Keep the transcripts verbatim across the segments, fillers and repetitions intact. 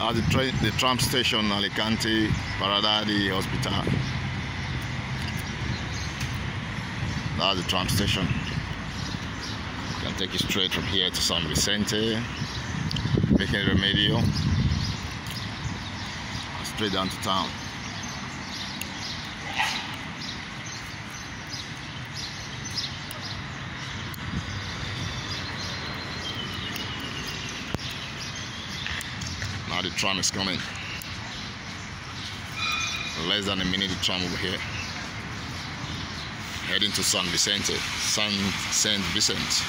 At the, train, the tram station, Alicante, Paradadi Hospital. That's the tram station. You can take you straight from here to San Vicente, making Remedio, straight down to town. Now the tram is coming. Less than a minute, the tram over here. Heading to San Vicente, San Saint Vicente.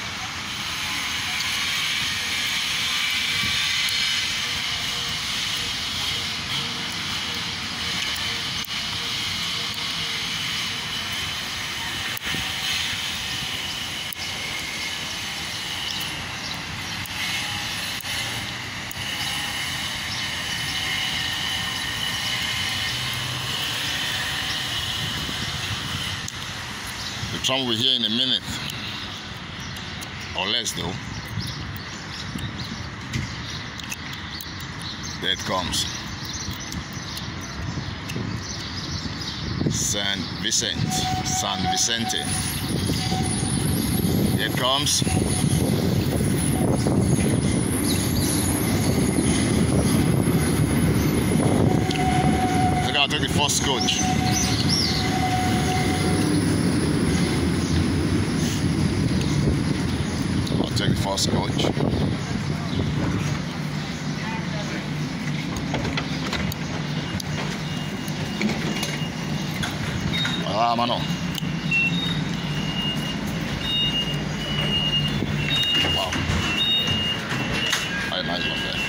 The tram will be here in a minute or less though. There it comes. San Vicente, San Vicente. Here it comes. I think I'll take the first coach. Take the first coach. Ah, mano. Wow. Very nice one there.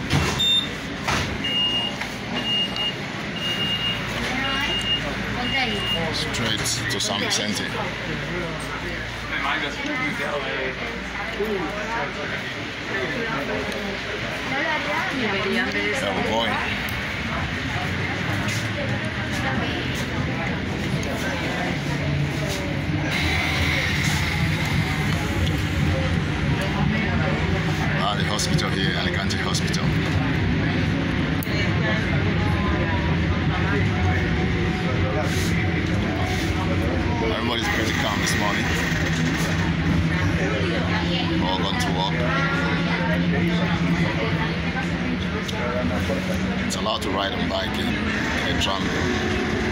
Straight to San Vicente. There we're going. Ah, the hospital here, Alicante Hospital. Everybody's pretty calm this morning. All gone to work. It's allowed to ride on bike in a tram.